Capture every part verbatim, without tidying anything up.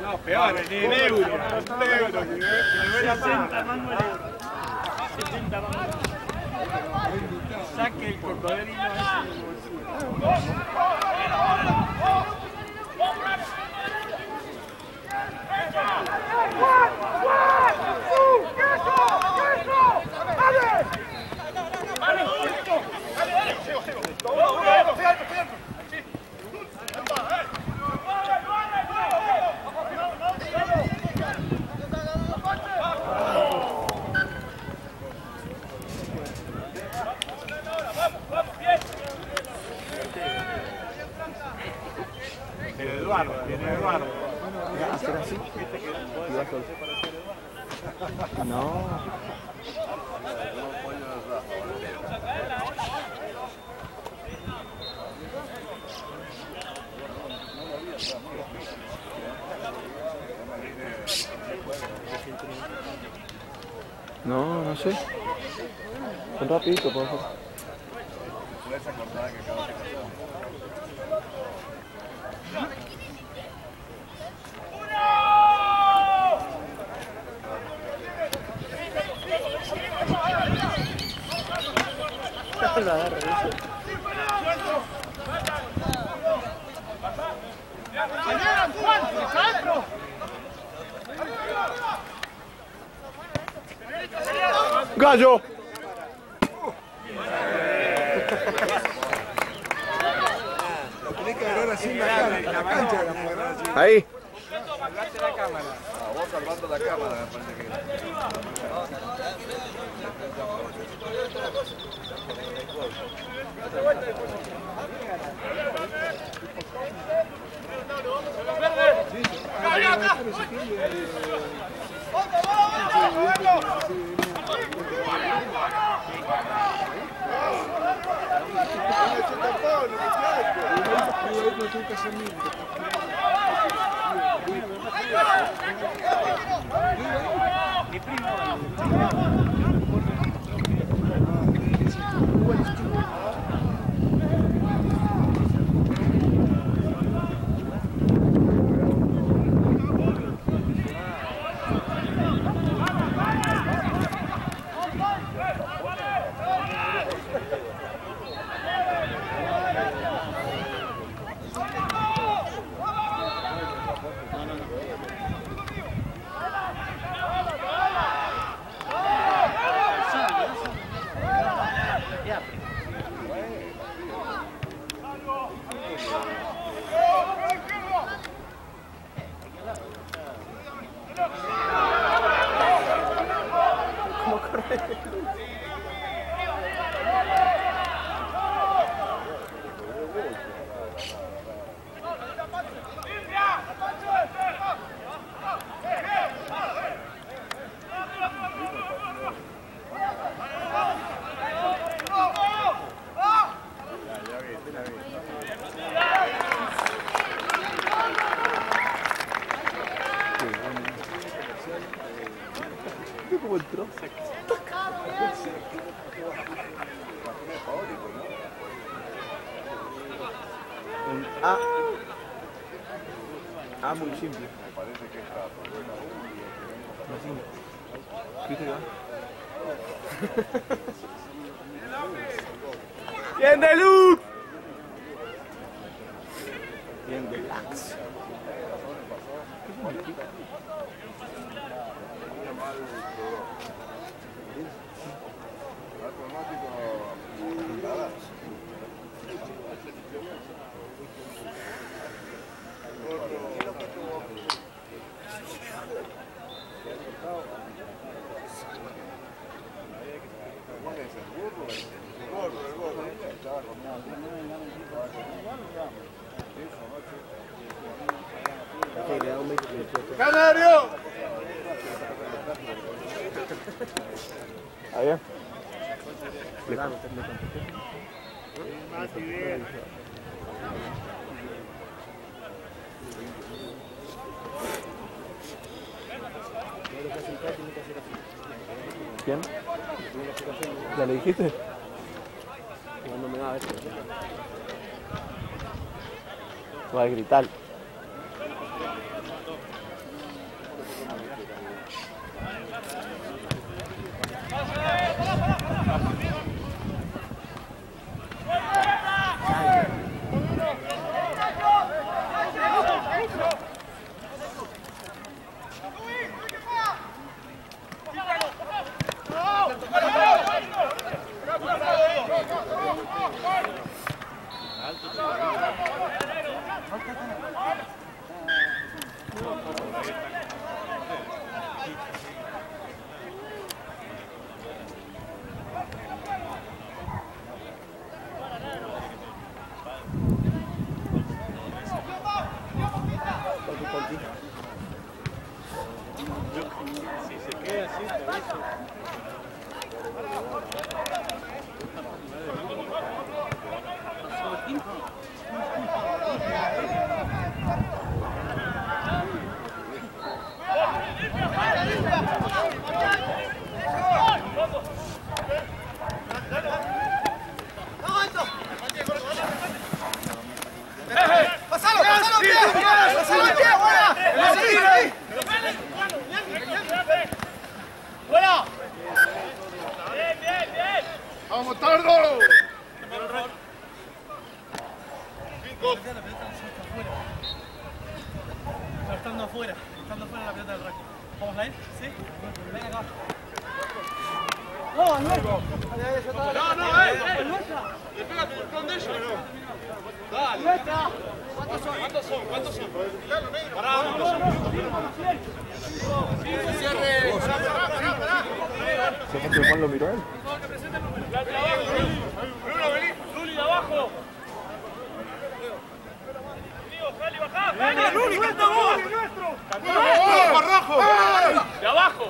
No, peor, en el euro. En el euro. sesenta mangos el euro. setenta mangos. Saque el cocodrilo ese. Eduardo, viene Eduardo. ¿Hacer así? No. No, no sé. Un rapidito, por favor. Esa cortada que acabo de hacer. Lo agarro, eso. ¡Gallo! Lo tenés que agarrar así en la, cara, en la cancha de la mujer. Ahí. Salvate la cámara. Ah, vos salvando la cámara, me parece que Mi primo. ¿Cómo entró? Ah. Ah, muy simple. me parece que está. ¿Viste que va? ¡Bien de luz! Bien, relax. ¡Canario! ¿Ahí bien? ¿Quién? ¿Ya le dijiste? No me da esto. Va a gritar. Si se queda así, te aviso. ¡Pasalo, pasalo, pie! ¡Pasalo, pie! ¡Buena! ¡Buena! ¡Bien, bien, bien! ¡Vamos, Tardo! Cinco. Estando afuera, estando afuera la pelota del rack. ¿Vamos a ir? ¿Sí? Ven acá. No, no. No, no, eh, eh. Le pega tu botón de ellos, ¿no? Dale. ¿Cuántos son? ¿Cuántos son? ¿Cuántos son? Pará, ¿cuántos son? Cierre. ¿Se fue que Juan lo miró a él? Bruno, vení. Luli, de abajo. Jali, bajá. ¡Venga, Luli, canta vos! ¡Rojo, rojo! ¡De abajo!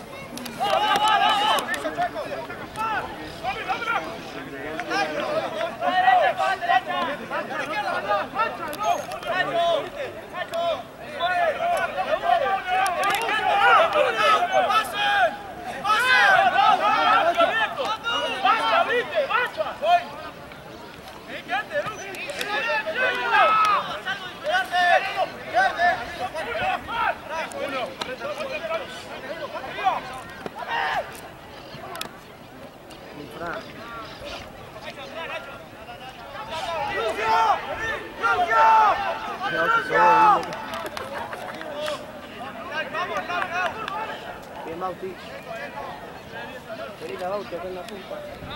Bien, Bauti. Querida Bauti, acá en la punta.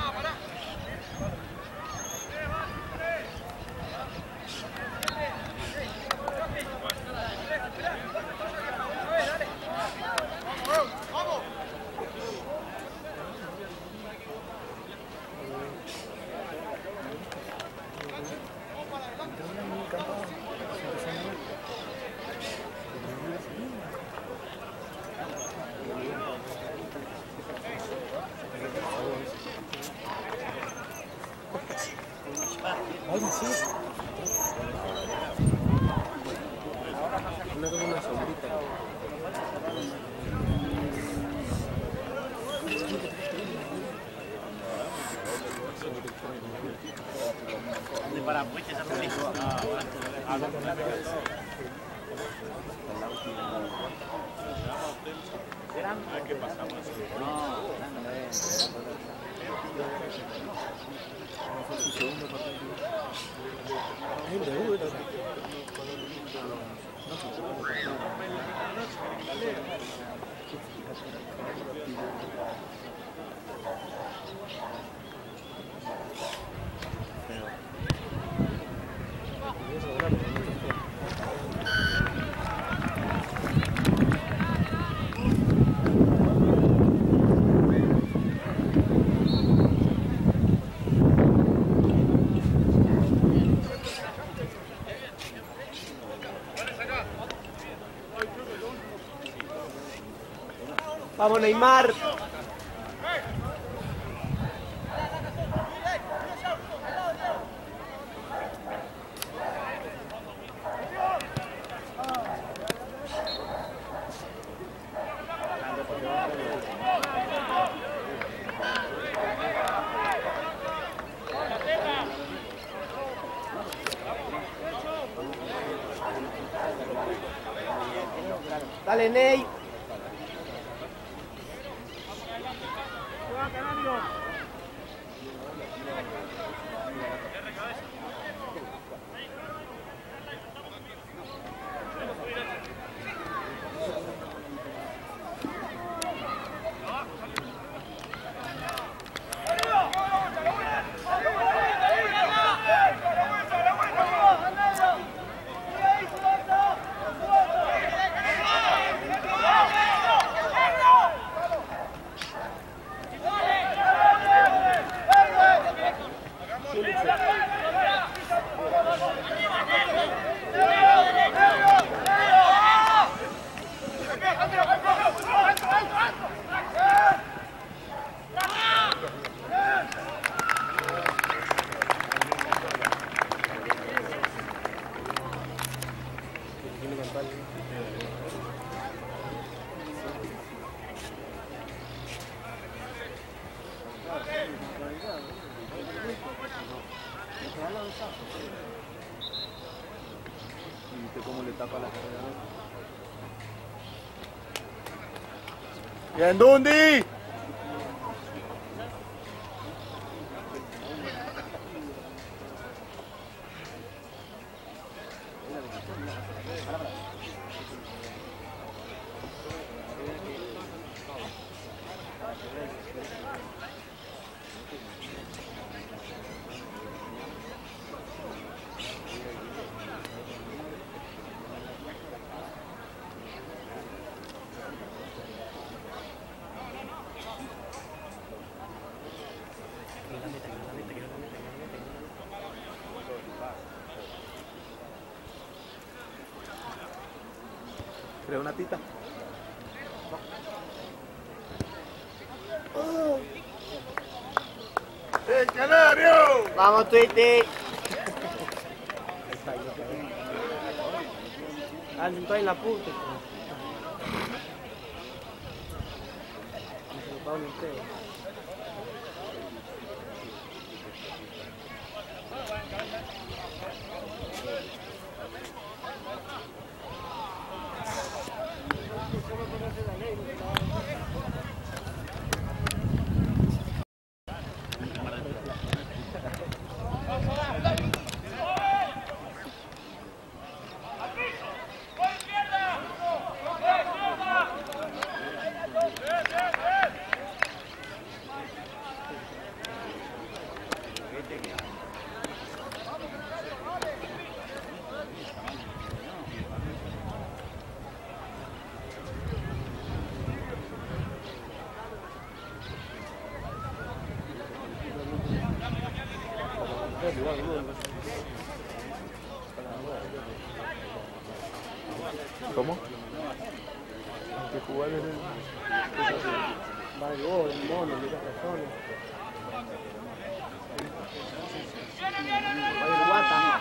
¿Qué pasamos? Vamos, Neymar. Dale, Ney. ¿Viste cómo le tapa la carrera? ¡Bien, Dundi! ¿Creo una tita? ¡El canario! Vamos, Twitty. Ah, estoy en la puta. ¿Cómo? Hay que jugar en el... Vale, gol, mono, de razones. Vale, guata.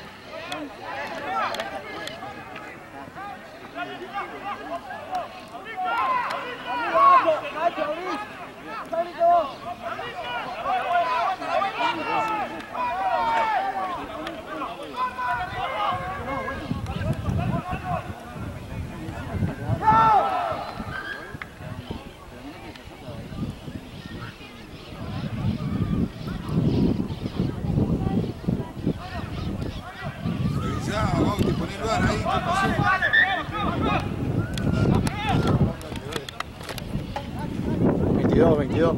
Revisá, Bauti, poné el bar ahí, ¿qué pasó? veintidós, veintidós.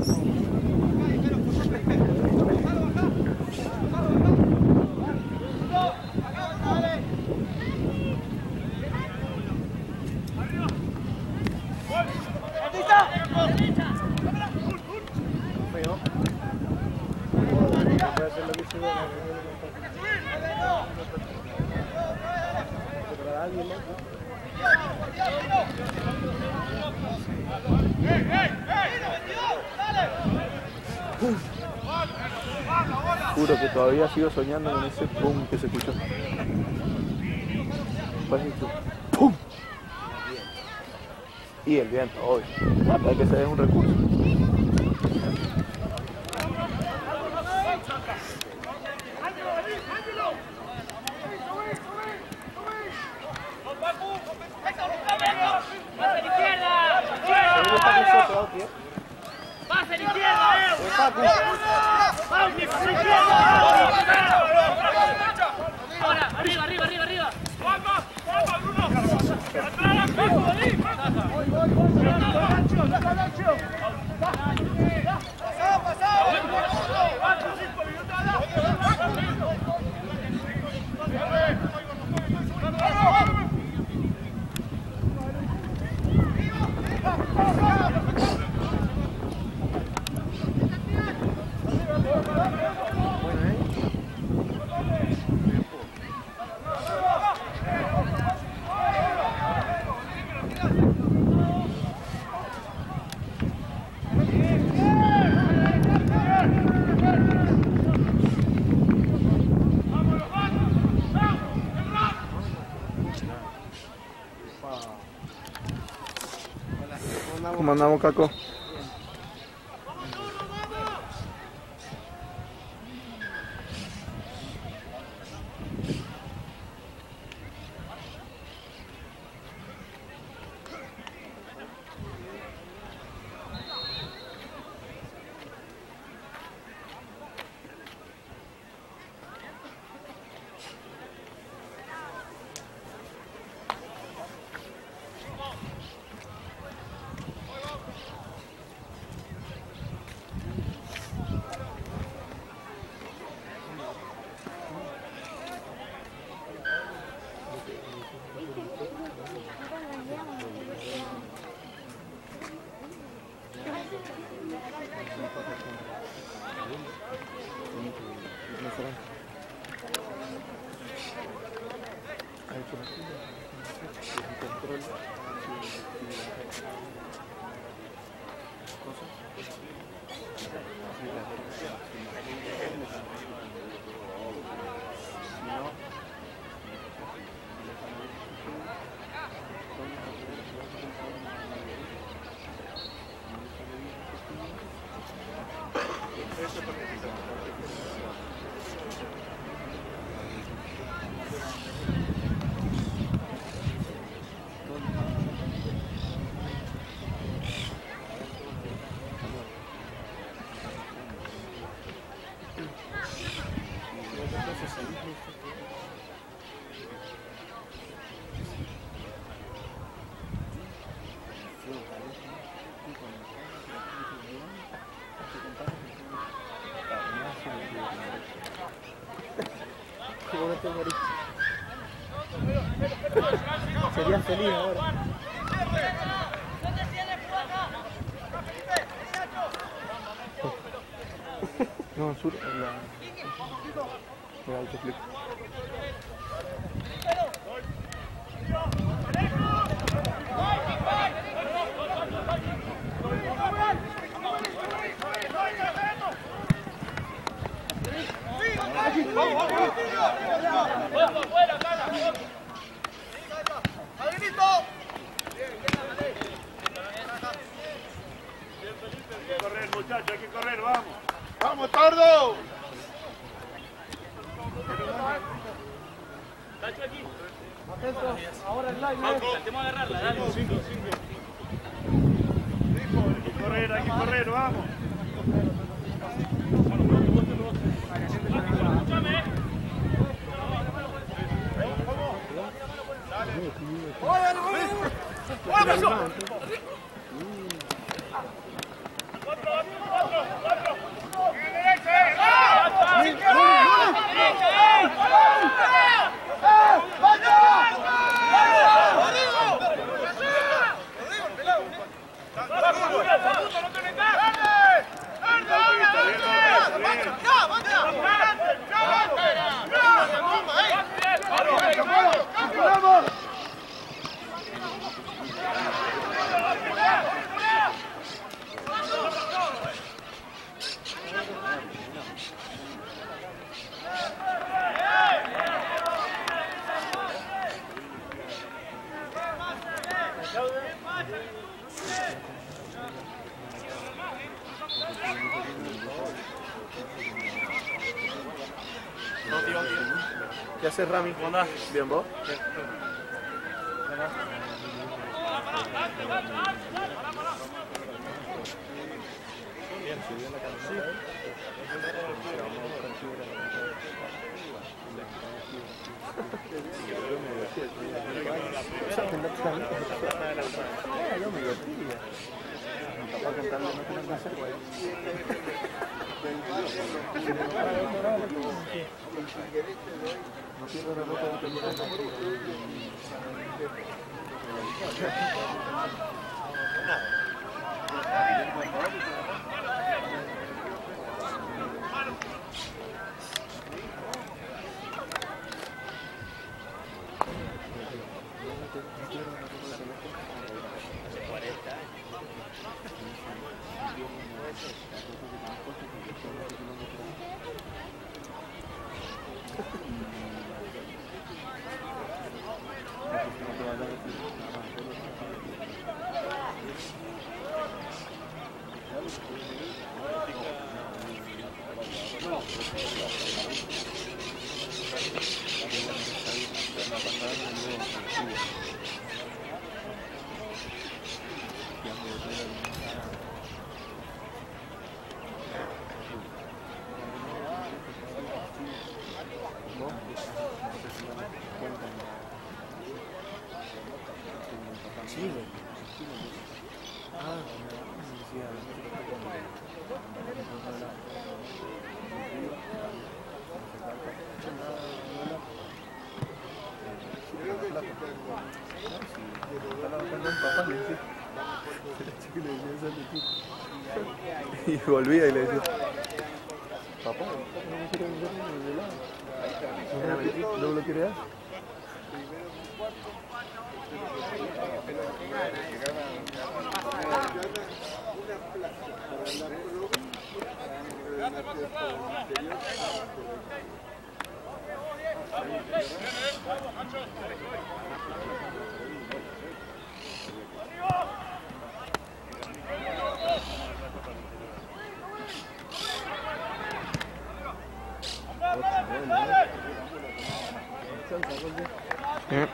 Juro que todavía sigo soñando con ese pum que se escuchó. ¡Pum! Y el viento, hoy. Hay que ser un recurso. ¡Pase a la izquierda! Ahora, arriba, arriba, arriba, arriba. ¡Vamos! ¡Vamos, Bruno! ¡Atrás, abajo, ahí! ¡Pasado, pasado! ¿Cómo andamos, Caco? Sería feliz ahora. No, sur, la... el autoclick. Hay que correr, muchachos, hay que correr, vamos. ¡Vamos, Tordo! Tacho aquí. Ahora el live. Tratemos de agarrarla, dale. Cinco, cinco. Hay que correr, hay que correr, vamos. Escúchame. ¿Qué haces, Rami? ¿Cómo andás? ¿Bien, vos? Bien, subió la camioneta. Yo me divertía. Estaba cantando, no tenía que hacer, güey. No pierdo la nota de película. Chile. Ah, decía, y volvía y le decía, papá, no quiero vender el helado. ¿No lo quiere dar? Yeah.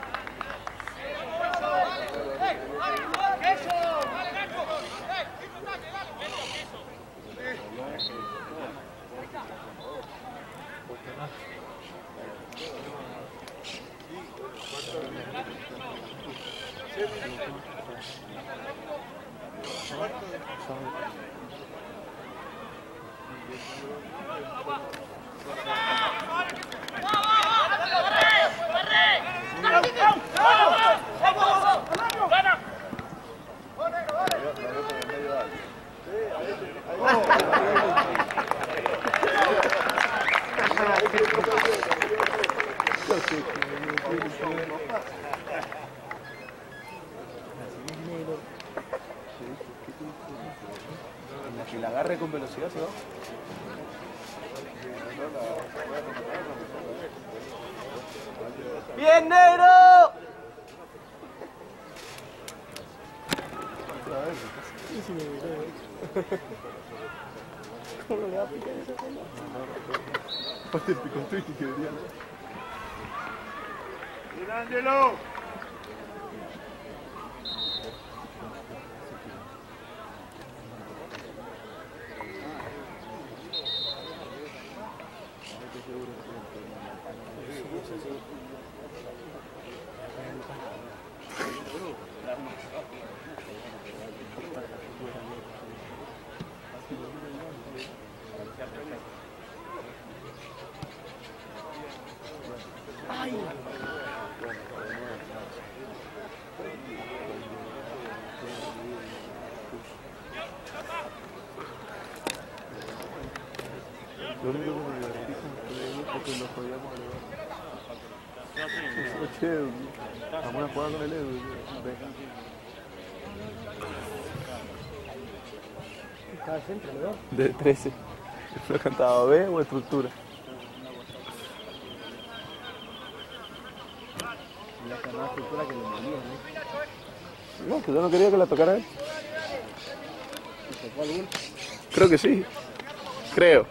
Que la agarre con velocidad se va. ¡Bien, negro! ¿Cómo le va a picar esa cola? Aparte el picotito que debería. ¡Mirándolo! Lo único que me divertí fue porque lo podíamos elevar. Che, vamos a jugar con el Edu. Estaba al centro, ¿no? De trece. ¿Lo cantaba B o estructura? Y la más estructura que le molía, ¿no? No, que yo no quería que la tocara él. ¿Y tocó algún? Creo que sí. Creo.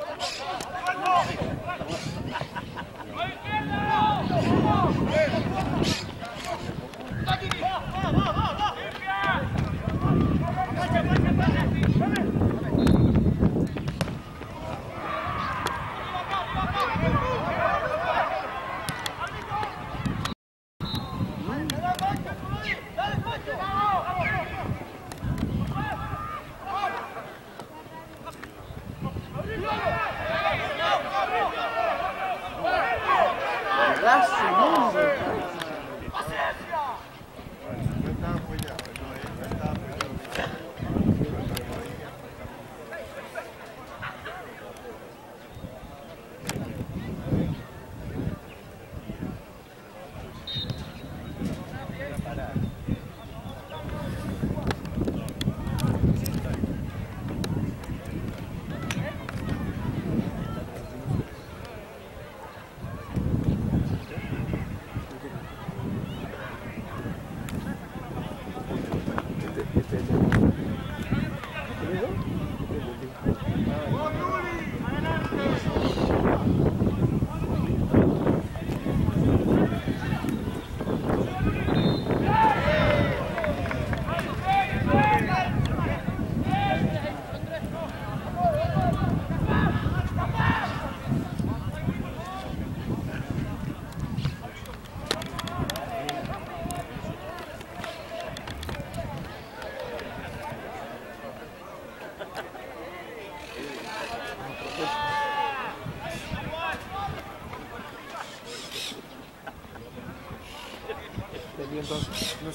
¡Vamos!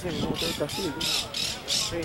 sé, no, todo está así. ¿No? Sí.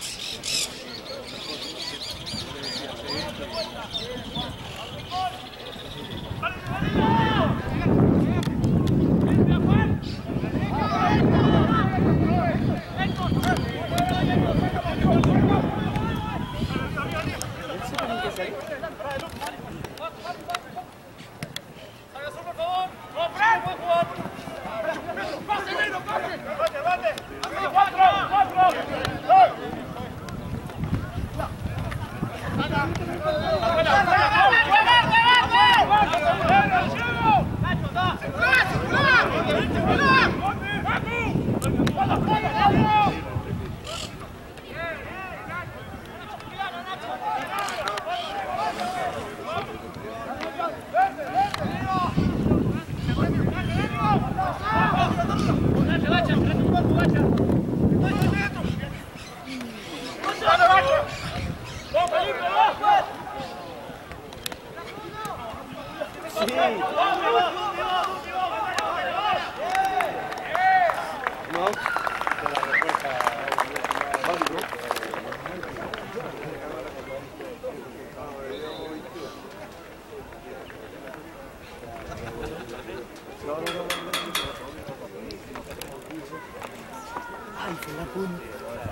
Ay, se la punta.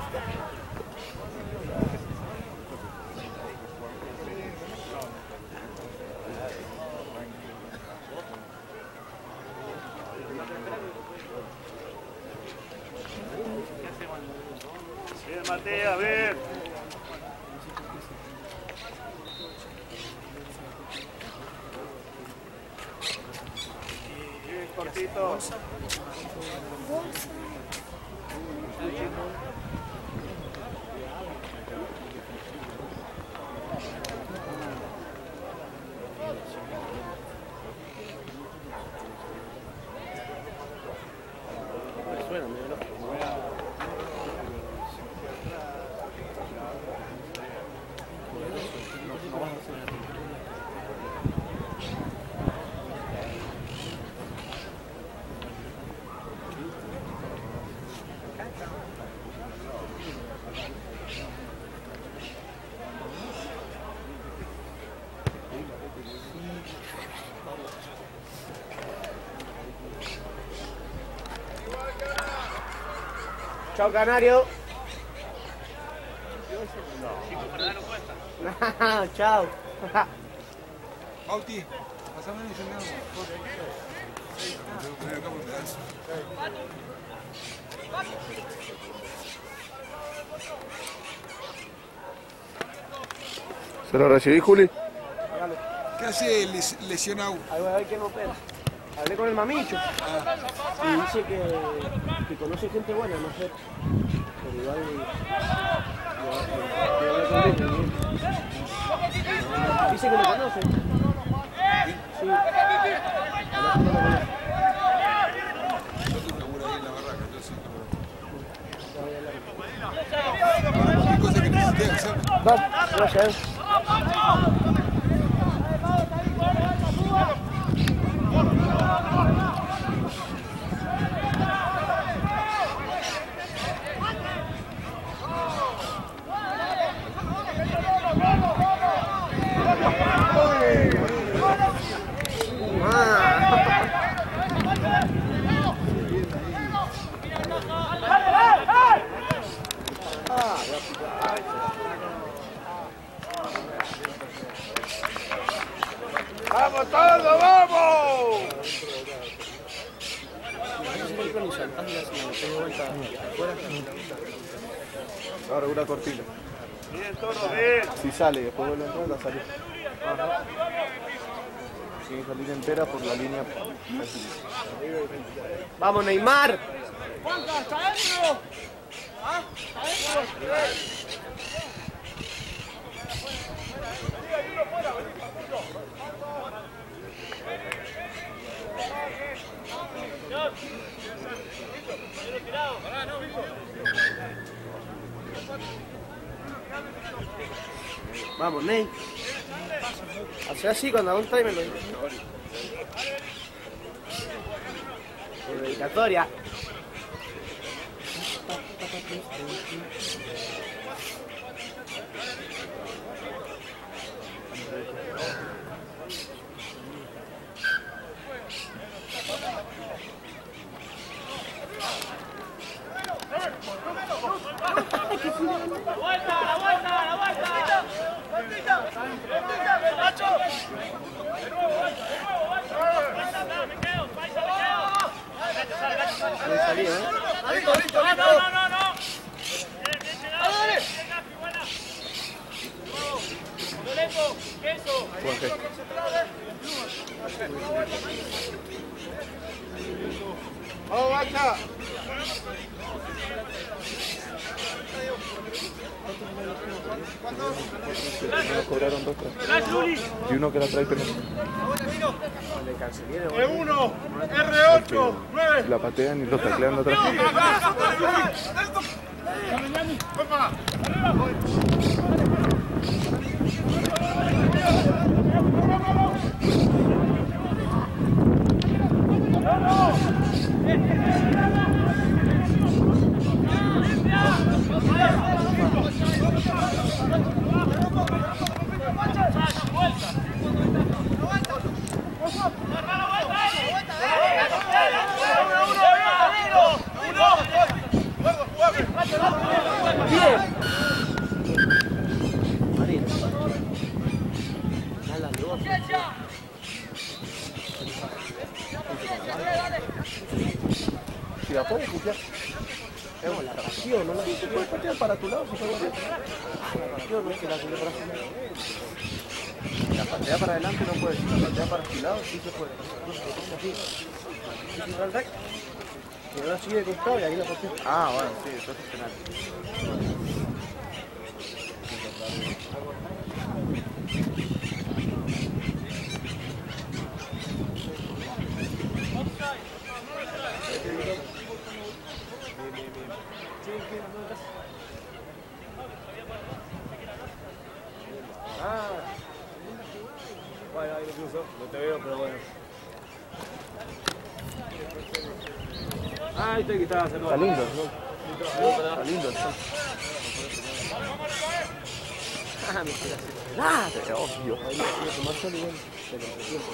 Bien, Matea, bien. Bien, cortito. Chao, Canario. No, chao. Bauti, pasame el encendido. Tengo que poner acá por pedazo. ¿Se lo recibí, Juli? ¿Qué hace el les- lesionado? Ahí voy a ver quién opera. Hablé con el mamicho. Y dice que, que conoce gente buena, no sé. Pero igual. Dice que lo conoce. Sí. ¿Qué cosa que necesité hacer? Vamos, gracias. ¡Vamos todos, vamos! Ahora una cortina. Bien, todo bien. Si sale y después vuelve a entrar, la sale. Tiene que salir entera por la línea. Vamos, Neymar. ¡Juanca, hasta adentro! ¿Ah? Vamos, Ney. Hace así cuando hago un timer lo digo. Por dedicatoria. ¡Vamos, Bacha! Nos cobraron dos tras. Y uno que la trae pero E uno, R ocho, nueve. la patean y lo taclean atrás. Si la puedes putear. Es la ración, no la se puede patear para tu lado, si puede patear. La ración no es que la culé para su lado. La patea para adelante no puede, si la patea para su lado sí se puede. Así. Si se va al rec, que ahora sigue de costado y ahí la patea. Ah, bueno, sí, eso es penal. Ah, bueno, ahí lo cruzo, no te veo, pero bueno. Ah, ahí te quitabas el gol. Está lindo, ¿no? Está lindo, sí. Ah, me quedas. Ah, pero obvio. Ahí voy a tomar solo igual. Pero por tiempo,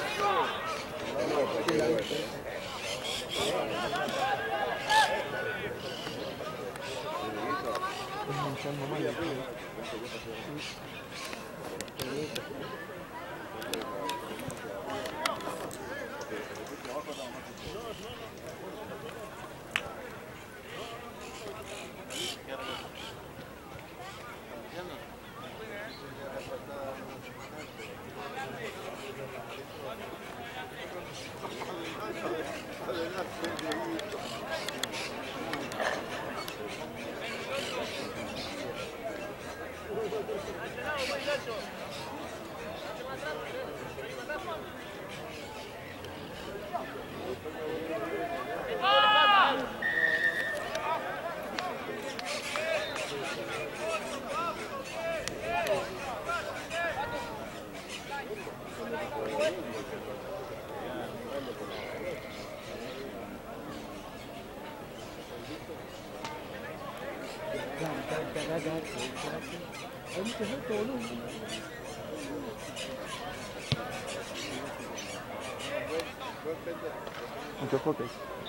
Mucho hockey.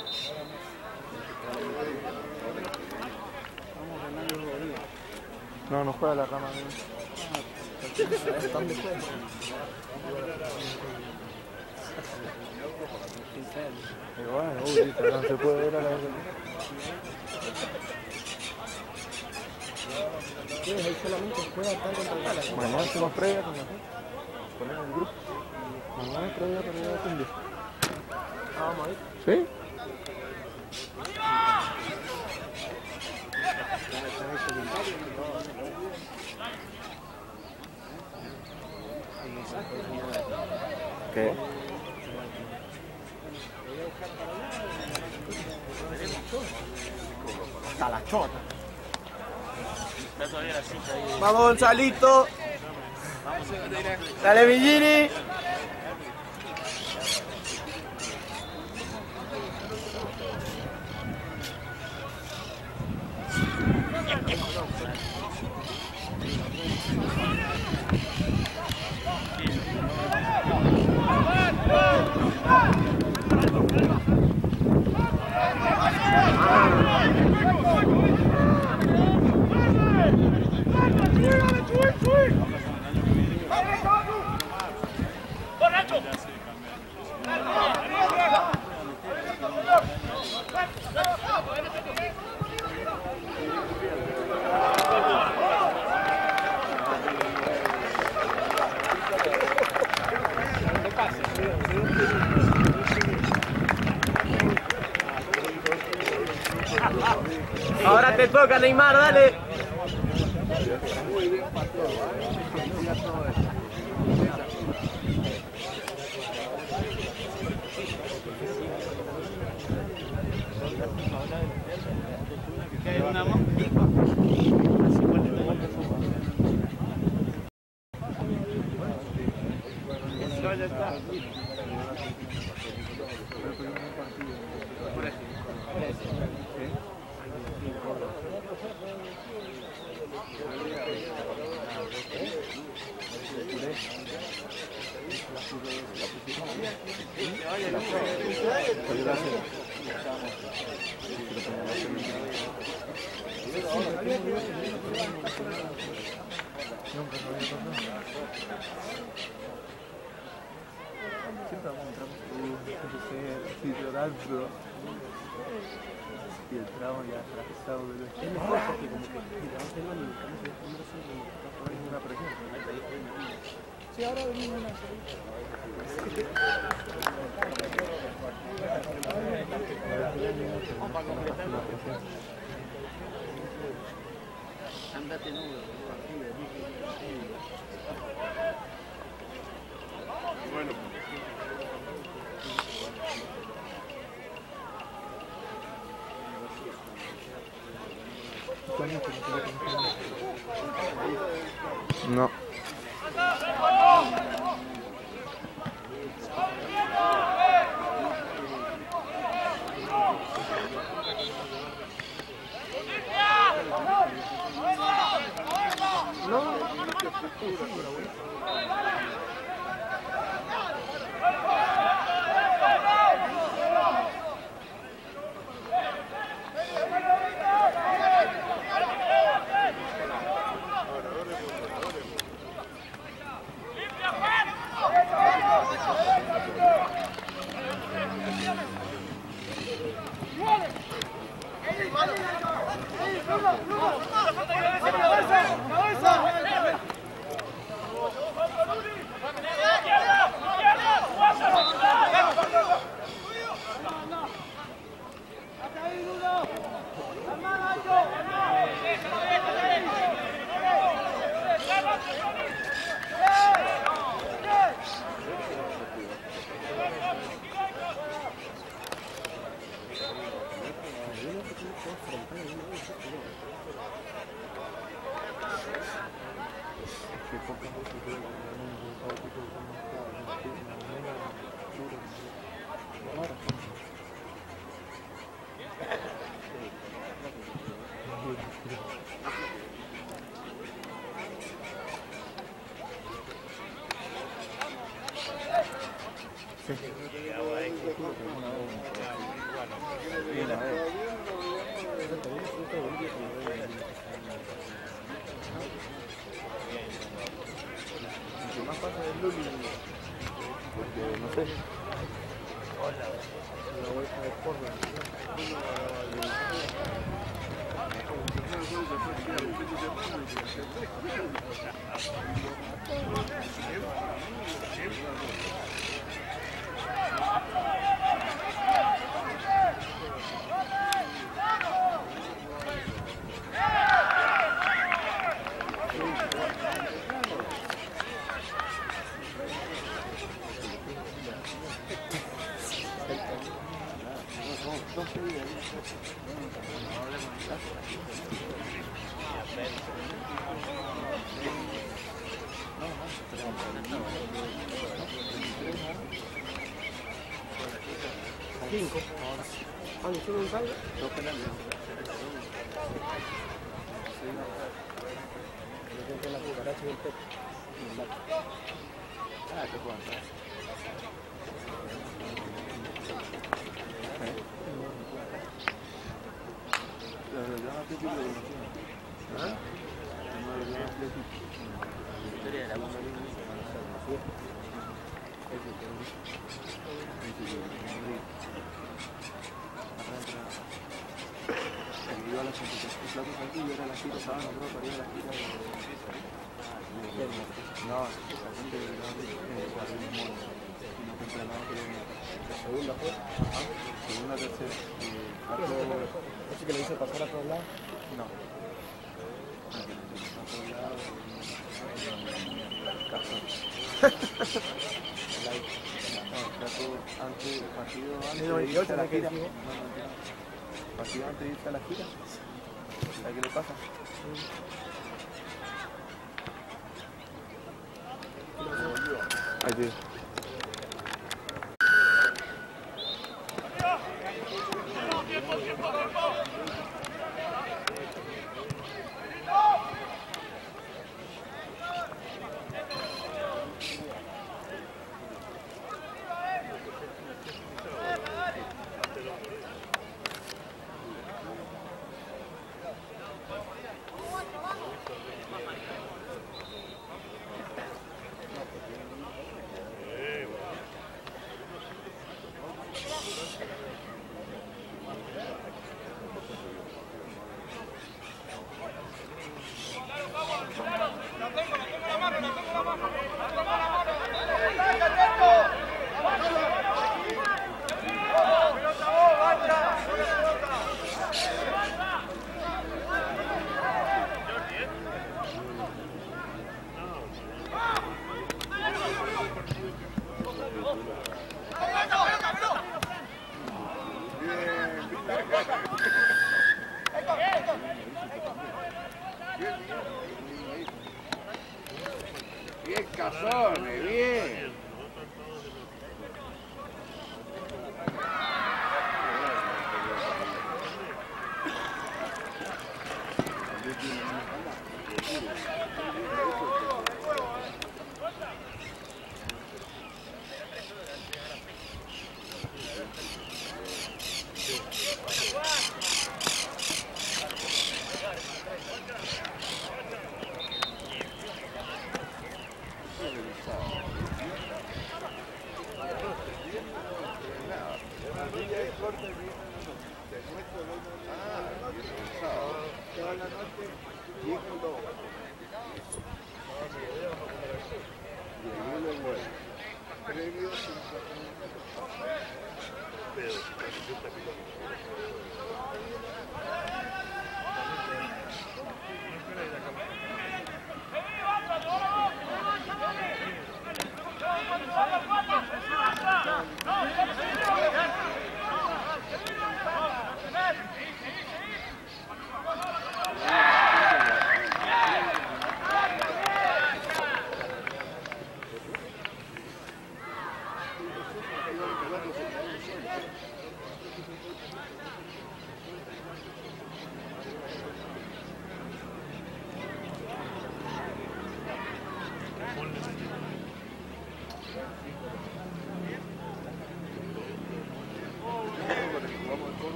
No, no juega la rama. Están de juego. Pero bueno, uy, pero no se puede ver a la vez. ahí solamente juega tal contra el Gala. Mañana hacemos previa con la gente. Ponemos el grupo. Mañana previa para ir a Cumbia. Ah, vamos a ir. ¿Sí? ¿Qué? Hasta la chota. Vamos, Gonzalito. Dale, Villini. Ahora te toca, Neymar, dale. Y el tramo ya atravesado de los... Es mejor porque como que mira, no tengo ni cómo se cómo se llama una presión. Sí, ahora venimos una Andate nudo. Bueno. No. Porque no sé. La vuelta de forma. Cinco. Ah, ¿no solo un saldo? Dos penales. hacen el pet. Ah, qué bueno. ¿Ah? Historia de la bomba de Iba a la competición aquí y era la gira, estaba nombrado para ir a la gira de... No, la gente de la mismo no compré nada que la segunda fue. segunda, tercera. ¿Ese que le hizo pasar a todos lados? No. Antes del partido, antes de irse a la gira. Partido antes de irse a la gira. ¿Sabes qué le pasa? Ahí sí. Bien, Cazones, bien.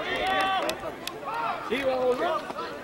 Sí, vamos, ¿no?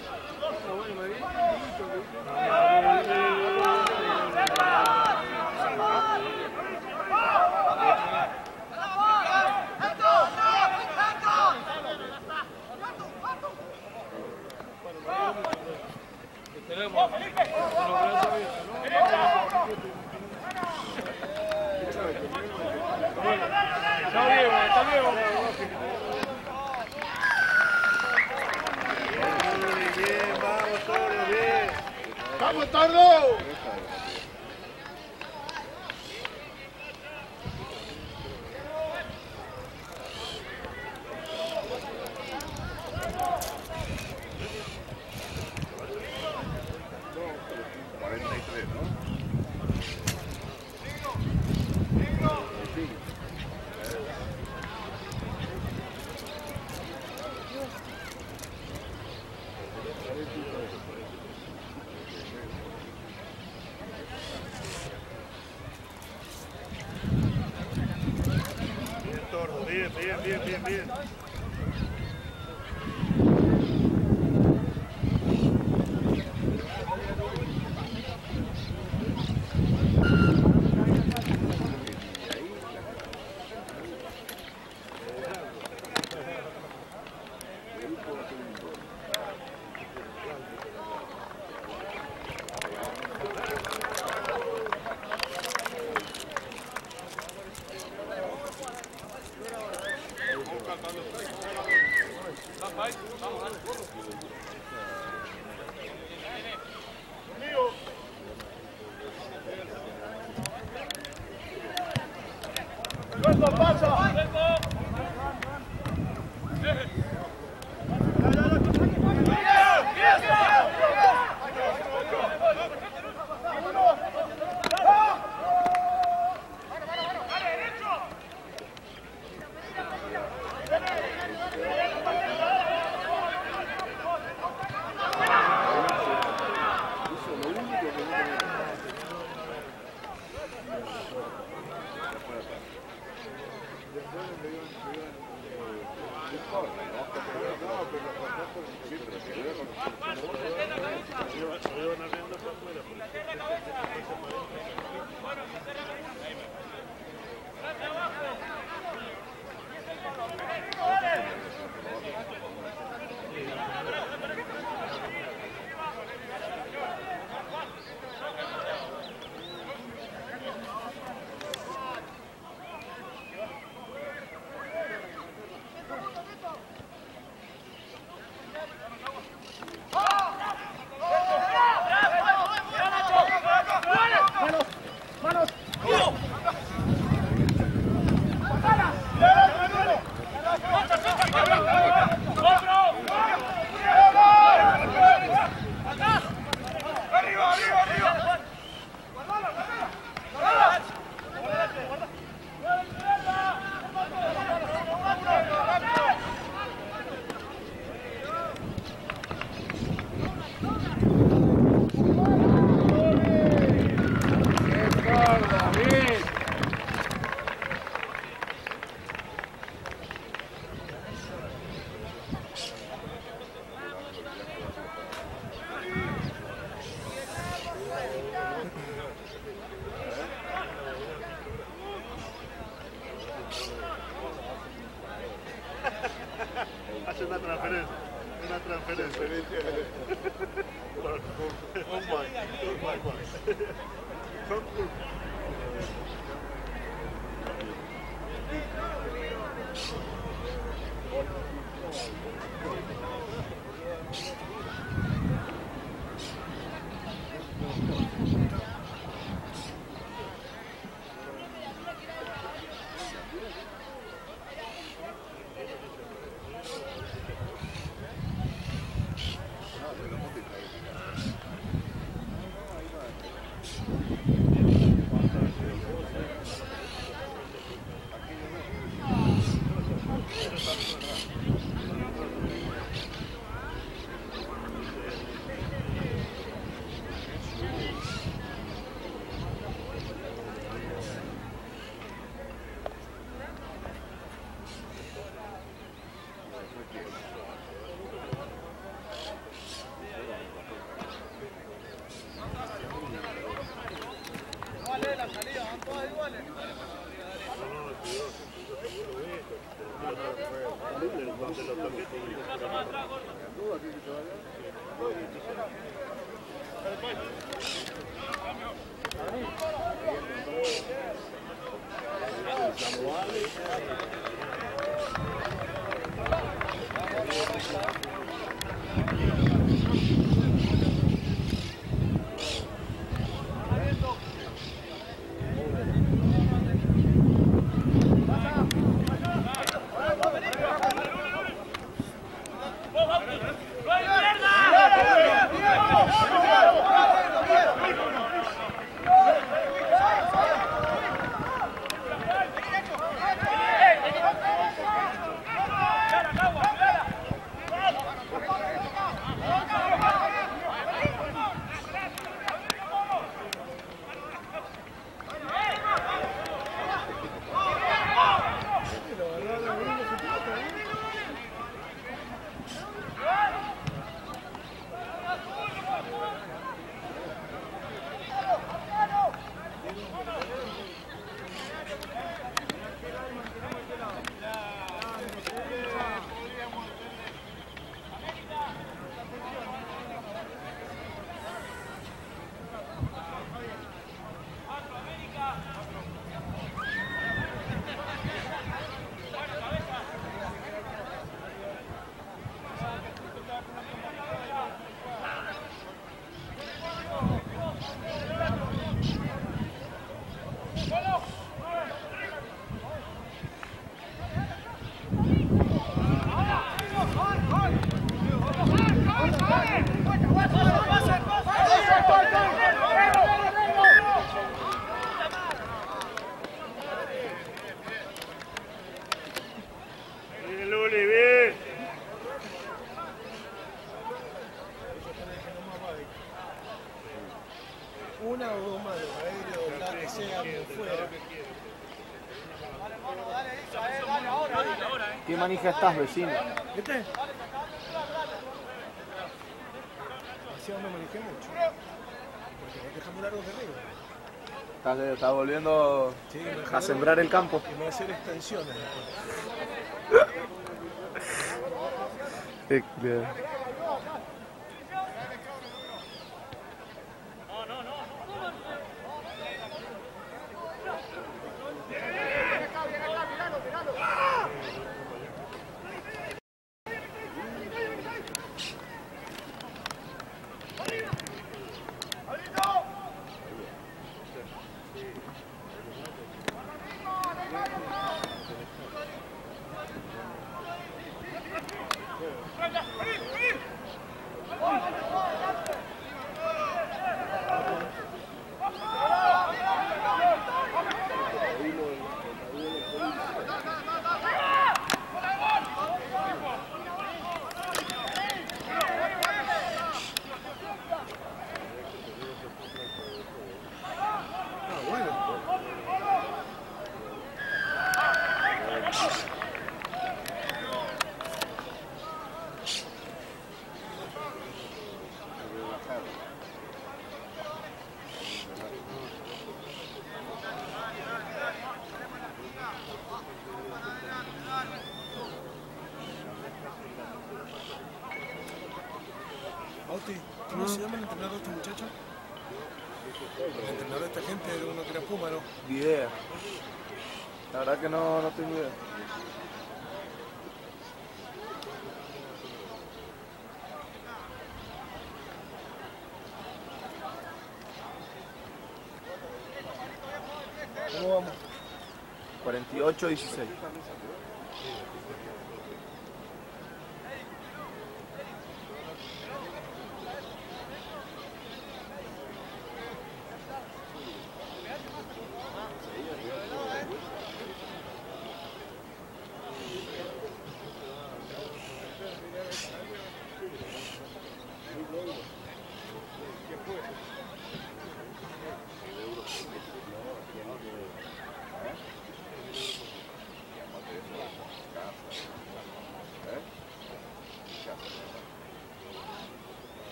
¡Vamos, Tordo! cuarenta y tres, ¿no? Bien, Tordo, bien, bien, bien, bien, bien. Hace una transferencia, una transferencia. Oh my, oh my, oh my. Son cool. así que se vaya. Una o dos manos, aéreo, la que sea, por fuera. ¿Qué manija estás, vecino? ¿Viste? Así no me manejé mucho. Porque hay que dejar largos de arriba. Estás, estás volviendo Sí, me a dejaron- sembrar el campo. Y me voy a hacer extensiones después. Eh, bien. Bauti, ¿cómo se llama el entrenador de este muchacho? El entrenador de esta gente era uno que era Puma, ¿no? Ni idea. La verdad que no, no tengo idea. ¿Cómo vamos? cuarenta y ocho dieciséis.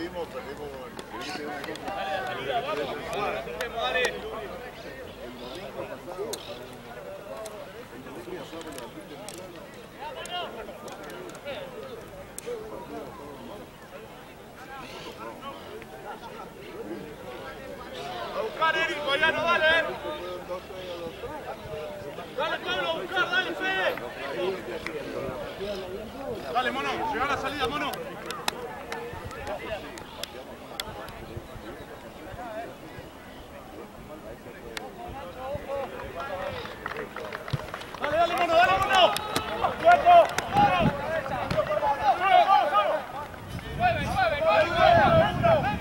perdimos, perdimos. A buscar, Eric, Mariano, dale. Dale, Pablo, a buscar, dale, Fede. Dale, mono, llega a la salida, mono. Dale, dale, mono, dale, mono. ¡Cuerpo! ¡Nueve, nueve, nueve!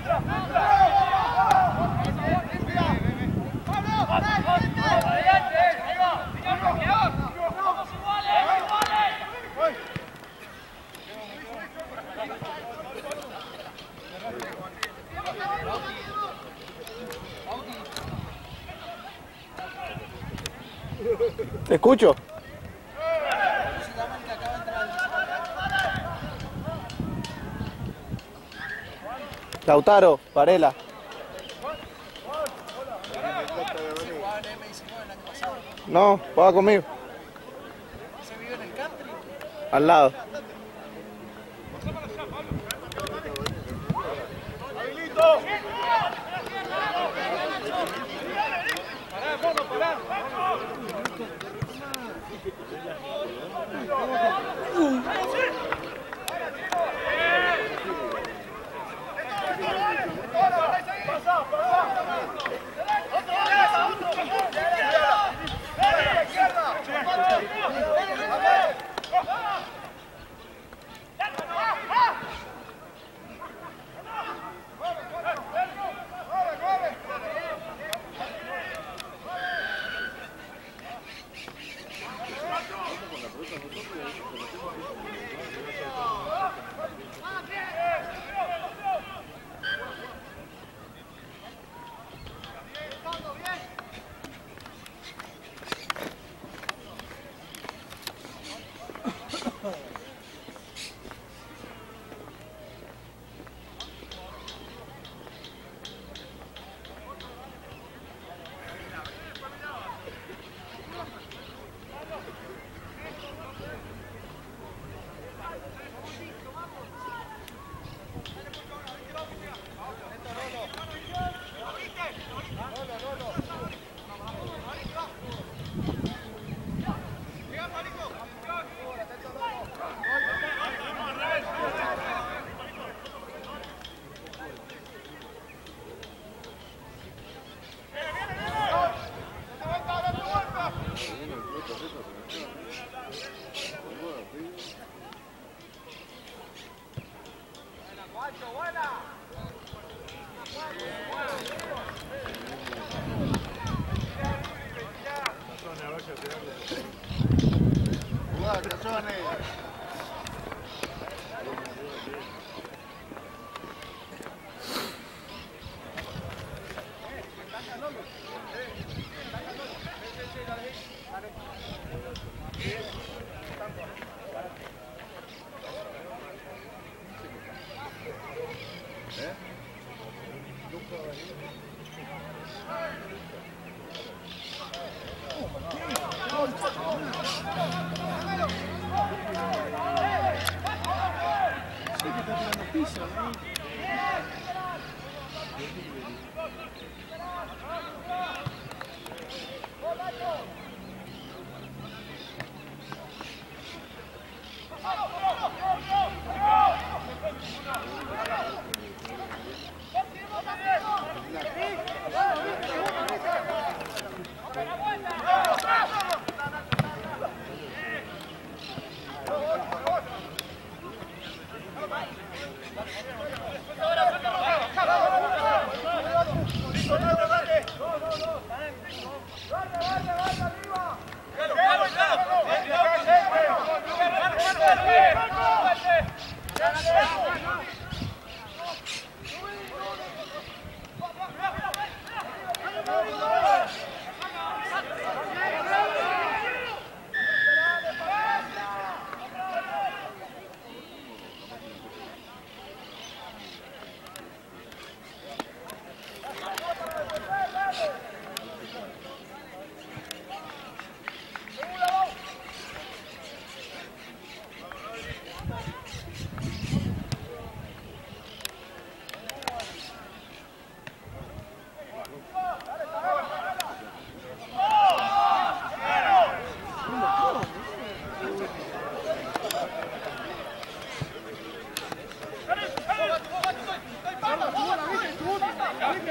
Te escucho. Lautaro, Varela. No, juega conmigo. ¿Se vive en el country? Al lado. ¡Habilito! ¡Pará, mono, pará!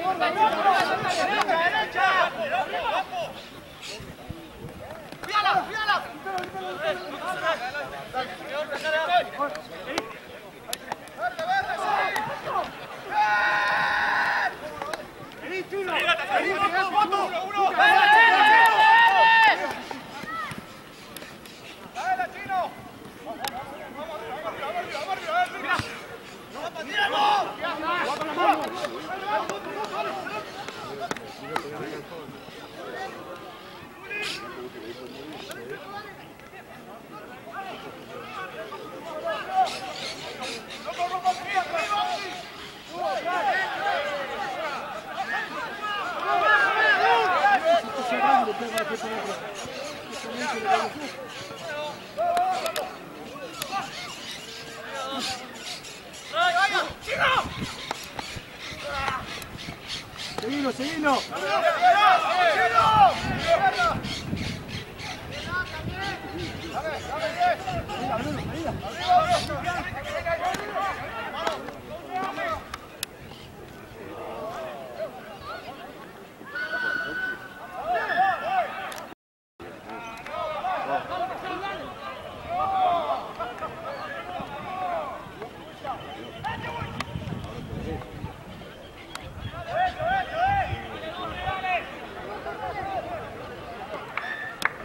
Seguilo, seguilo.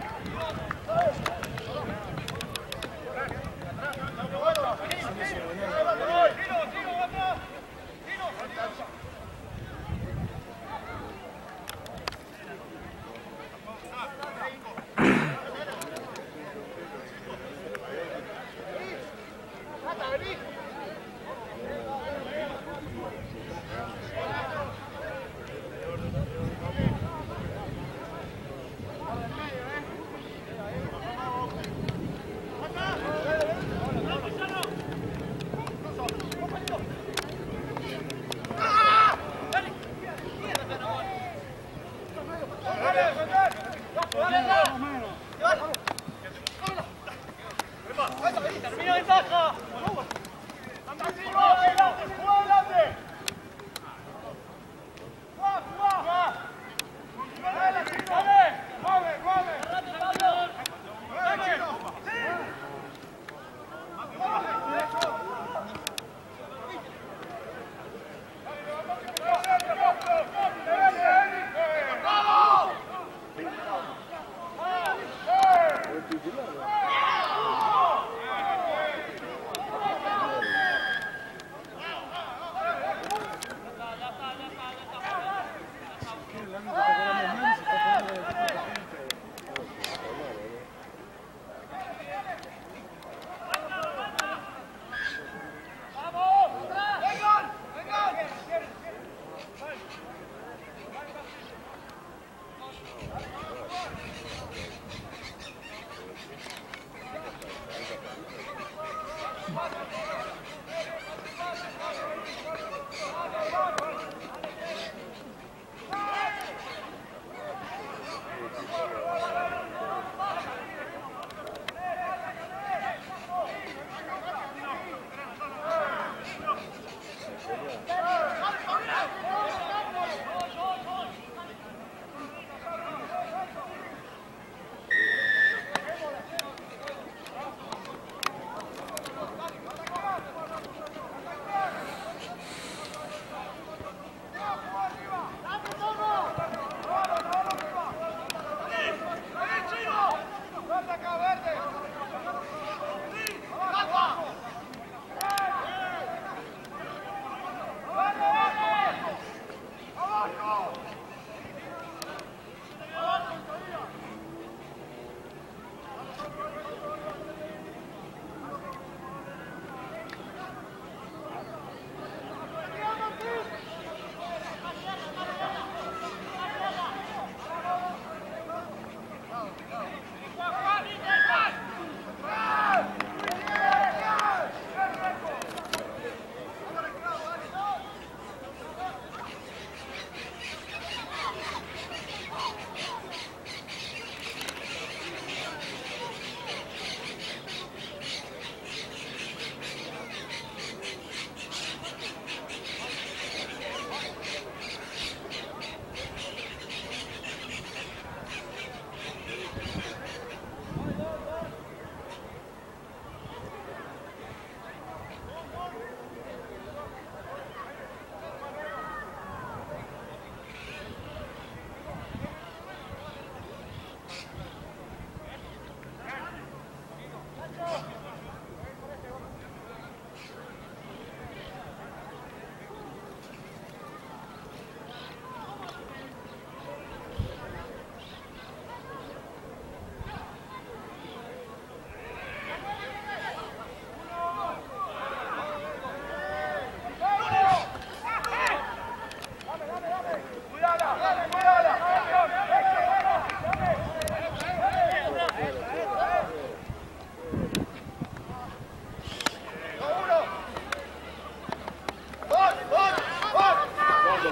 Bueno,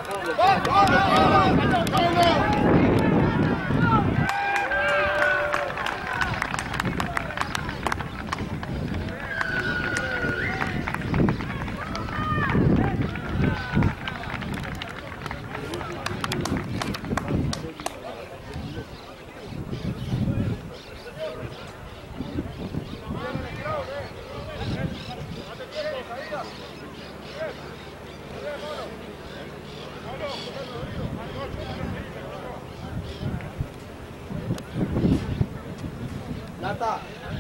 Lata.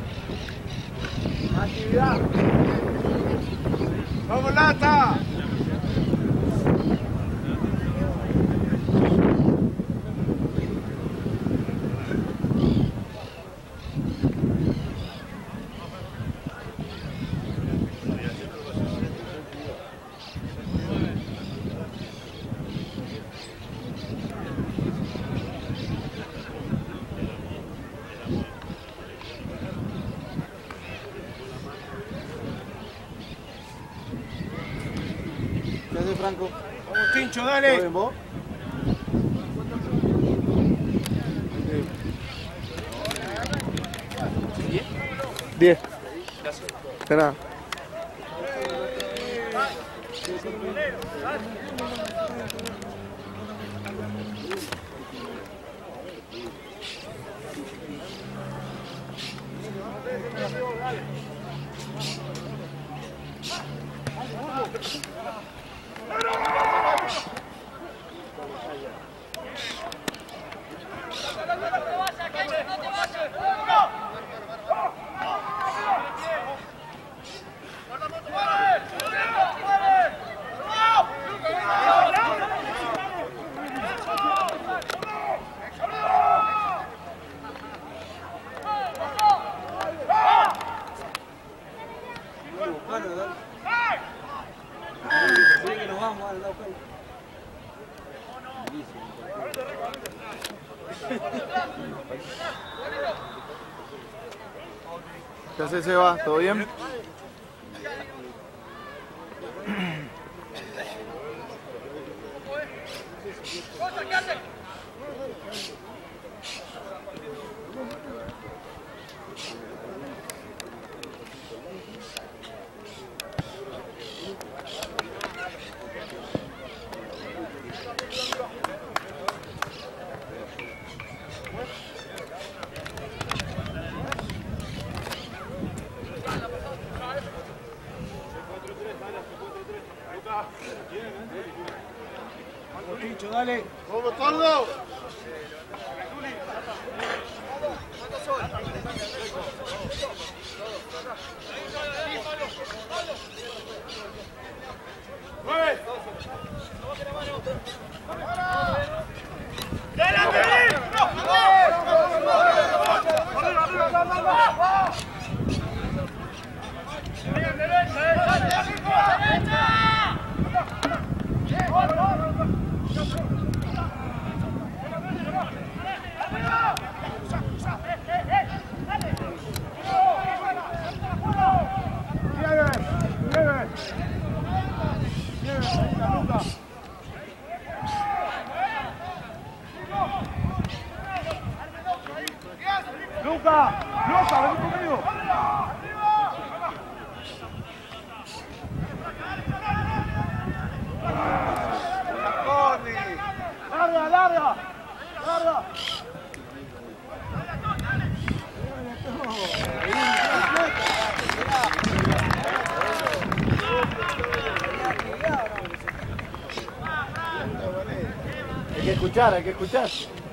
Actividad. ¡Vamos, Lata! ¿Qué haces, Franco? ¡Vamos, Tincho, ¿Todo dale! bien, vos? Diez. De nada. ¿Qué haces, Seba? ¿Todo bien? ¡Vamos, Tincho, dale! ¡Vamos, Tordo! ¡Luca! ¡Luca, vení conmigo! ¡Larga, larga! ¡Larga! Hay que escuchar, hay que escuchar.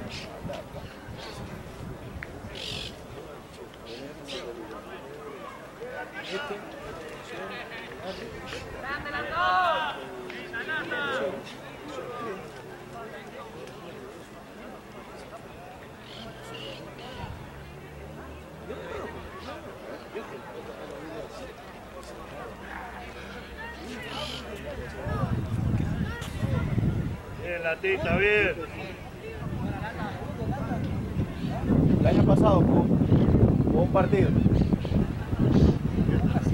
Bien, Latita, bien. El año pasado jugó, jugó un partido.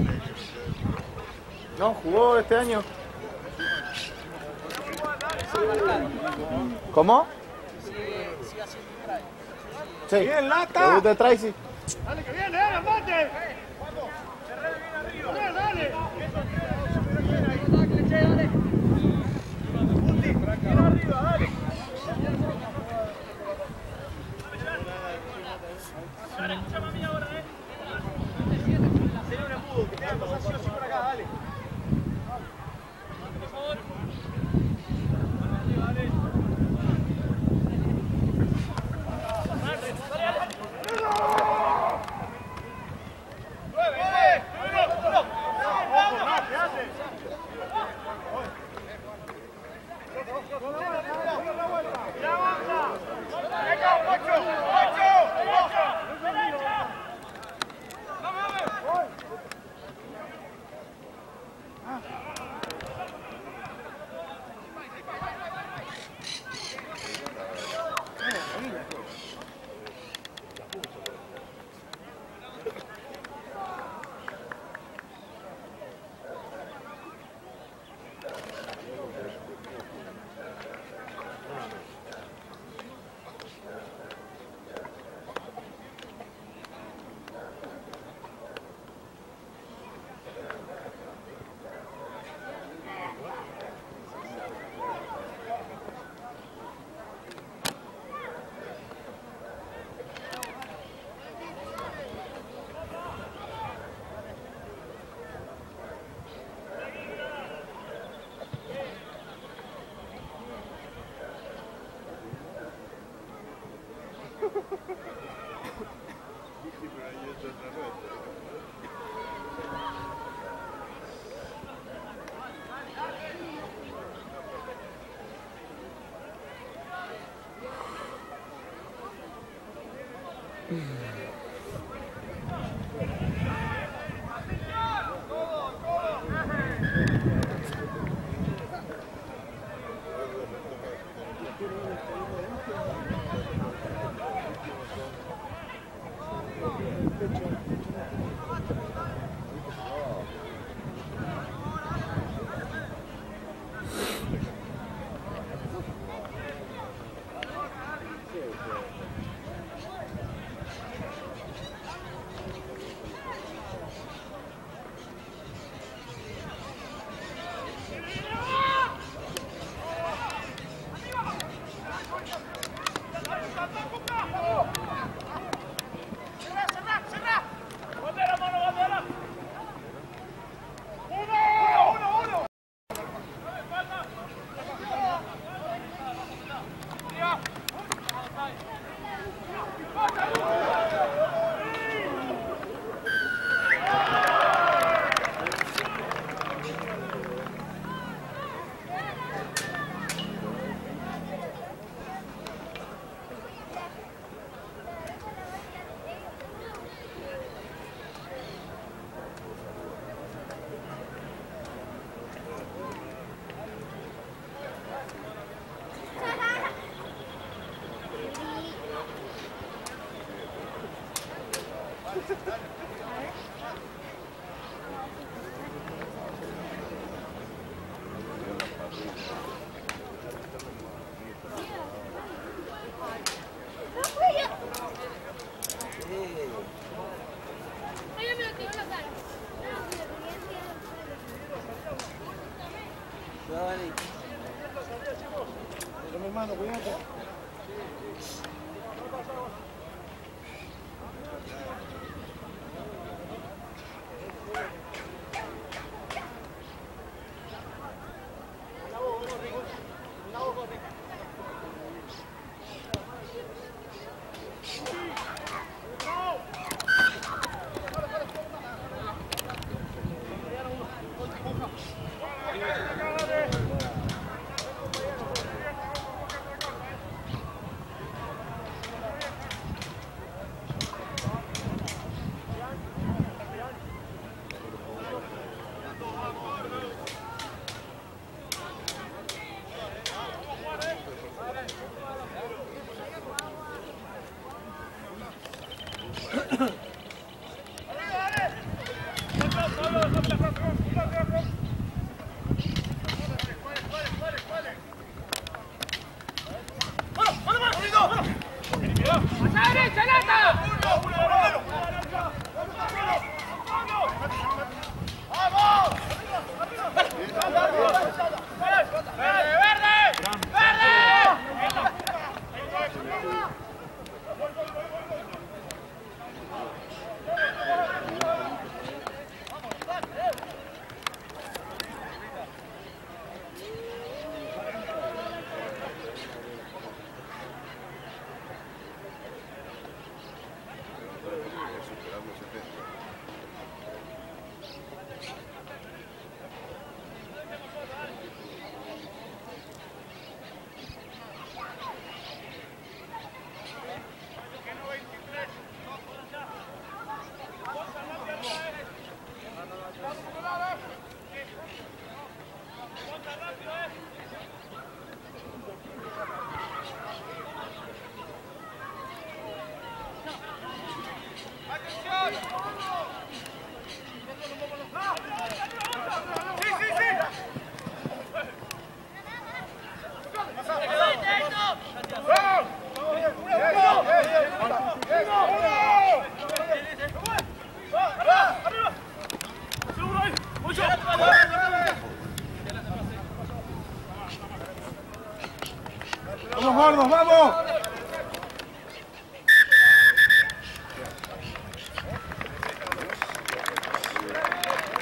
No, jugó este año. ¿Cómo? Sí. Bien, Lata. ¿Te gusta el try? Sí. Dale, que viene, dale, mate. Vamos. Dale, dale. Arriba, dale. Escuchame a mí ahora, eh. Sería un embudo, que tenga que pasar sí o sí por acá, dale. Por favor. Hermano, cuídate. gordos, vamos.